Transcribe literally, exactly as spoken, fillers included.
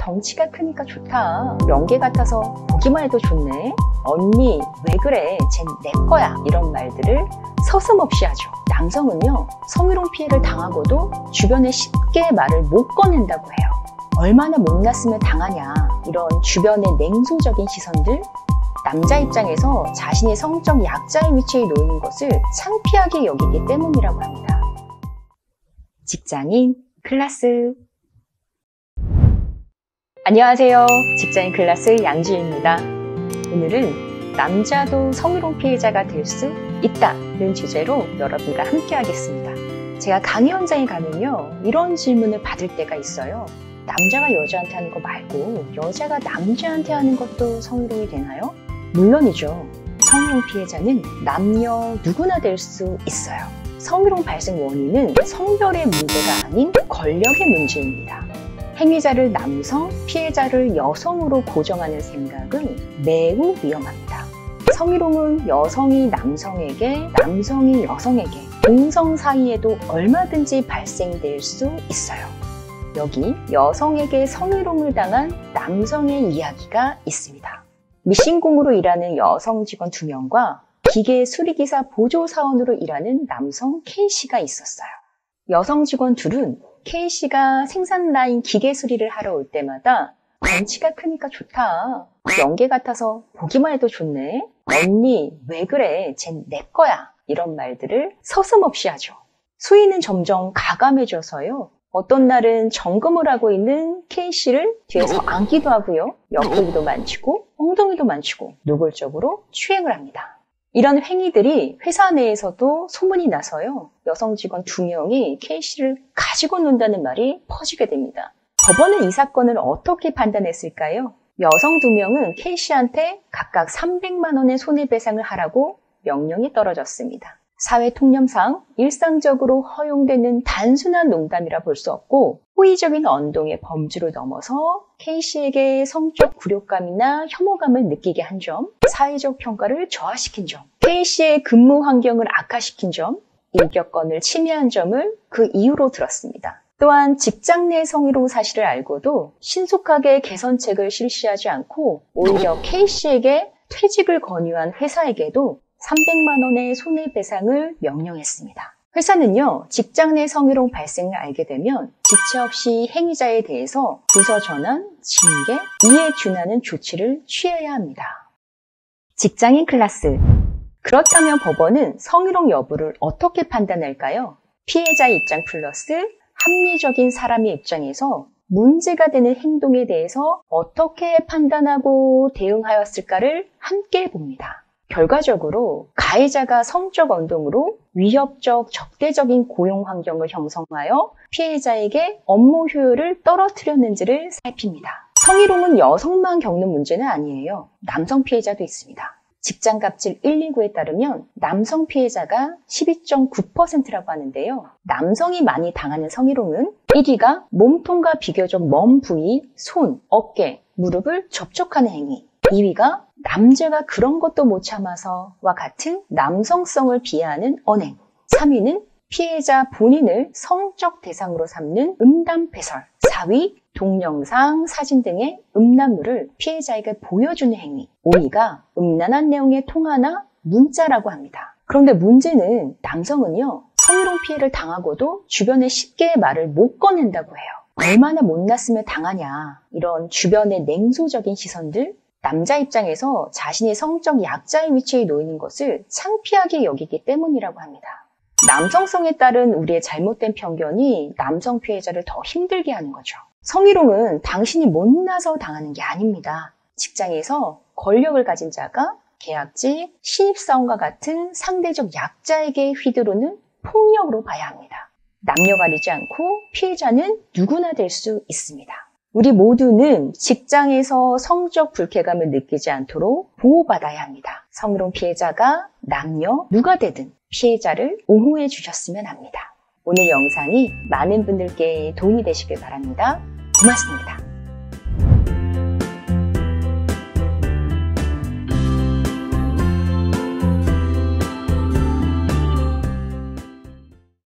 덩치가 크니까 좋다. 연계 같아서 보기만 해도 좋네. 언니 왜 그래? 쟨 내 거야. 이런 말들을 서슴없이 하죠. 남성은요, 성희롱 피해를 당하고도 주변에 쉽게 말을 못 꺼낸다고 해요. 얼마나 못났으면 당하냐. 이런 주변의 냉소적인 시선들, 남자 입장에서 자신이 성적 약자의 위치에 놓이는 것을 창피하게 여기기 때문이라고 합니다. 직장인 클라스. 안녕하세요. 직장인 클라스 양지입니다. 오늘은 남자도 성희롱 피해자가 될 수 있다는 주제로 여러분과 함께 하겠습니다. 제가 강의 현장에 가면요, 이런 질문을 받을 때가 있어요. 남자가 여자한테 하는 거 말고 여자가 남자한테 하는 것도 성희롱이 되나요? 물론이죠. 성희롱 피해자는 남녀 누구나 될 수 있어요. 성희롱 발생 원인은 성별의 문제가 아닌 권력의 문제입니다. 행위자를 남성, 피해자를 여성으로 고정하는 생각은 매우 위험합니다. 성희롱은 여성이 남성에게, 남성이 여성에게, 동성 사이에도 얼마든지 발생될 수 있어요. 여기 여성에게 성희롱을 당한 남성의 이야기가 있습니다. 미신공으로 일하는 여성 직원 두 명과 기계 수리기사 보조사원으로 일하는 남성 K씨가 있었어요. 여성 직원 둘은 K씨가 생산 라인 기계 수리를 하러 올 때마다 덩치가 크니까 좋다. 연계 같아서 보기만 해도 좋네. 언니 왜 그래? 쟨 내 거야. 이런 말들을 서슴없이 하죠. 수위는 점점 가감해져서요. 어떤 날은 점검을 하고 있는 K씨를 뒤에서 안기도 하고요. 옆구리도 만지고 엉덩이도 만지고 노골적으로 추행을 합니다. 이런 행위들이 회사 내에서도 소문이 나서요. 여성 직원 두 명이 K씨를 가지고 논다는 말이 퍼지게 됩니다. 법원은 이 사건을 어떻게 판단했을까요? 여성 두 명은 K씨한테 각각 삼백만 원의 손해배상을 하라고 명령이 떨어졌습니다. 사회 통념상 일상적으로 허용되는 단순한 농담이라 볼 수 없고 호의적인 언동의 범주를 넘어서 K씨에게 성적 굴욕감이나 혐오감을 느끼게 한 점, 사회적 평가를 저하시킨 점, K씨의 근무 환경을 악화시킨 점, 인격권을 침해한 점을 그 이유로 들었습니다. 또한 직장 내 성희롱 사실을 알고도 신속하게 개선책을 실시하지 않고 오히려 K씨에게 퇴직을 권유한 회사에게도 삼백만 원의 손해배상을 명령했습니다. 회사는요, 직장 내 성희롱 발생을 알게 되면 지체 없이 행위자에 대해서 부서 전환, 징계, 이에 준하는 조치를 취해야 합니다. 직장인 클라스. 그렇다면 법원은 성희롱 여부를 어떻게 판단할까요? 피해자 입장 플러스 합리적인 사람의 입장에서 문제가 되는 행동에 대해서 어떻게 판단하고 대응하였을까를 함께 봅니다. 결과적으로 가해자가 성적 언동으로 위협적, 적대적인 고용 환경을 형성하여 피해자에게 업무 효율을 떨어뜨렸는지를 살핍니다. 성희롱은 여성만 겪는 문제는 아니에요. 남성 피해자도 있습니다. 직장갑질 일이구에 따르면 남성 피해자가 십이 점 구 퍼센트라고 하는데요. 남성이 많이 당하는 성희롱은 일 위가 몸통과 비교적 먼 부위, 손, 어깨, 무릎을 접촉하는 행위. 이 위가 남자가 그런 것도 못 참아서와 같은 남성성을 비하하는 언행. 삼 위는 피해자 본인을 성적 대상으로 삼는 음담 배설. 사 위 동영상, 사진 등의 음란물을 피해자에게 보여주는 행위. 오 위가 음란한 내용의 통화나 문자라고 합니다. 그런데 문제는 남성은요, 성희롱 피해를 당하고도 주변에 쉽게 말을 못 꺼낸다고 해요. 얼마나 못났으면 당하냐. 이런 주변의 냉소적인 시선들, 남자 입장에서 자신이 성적 약자의 위치에 놓이는 것을 창피하게 여기기 때문이라고 합니다. 남성성에 따른 우리의 잘못된 편견이 남성 피해자를 더 힘들게 하는 거죠. 성희롱은 당신이 못나서 당하는 게 아닙니다. 직장에서 권력을 가진 자가 계약직, 신입사원과 같은 상대적 약자에게 휘두르는 폭력으로 봐야 합니다. 남녀 가리지 않고 피해자는 누구나 될 수 있습니다. 우리 모두는 직장에서 성적 불쾌감을 느끼지 않도록 보호받아야 합니다. 성희롱 피해자가 남녀 누가 되든 피해자를 옹호해 주셨으면 합니다. 오늘 영상이 많은 분들께 도움이 되시길 바랍니다. 고맙습니다.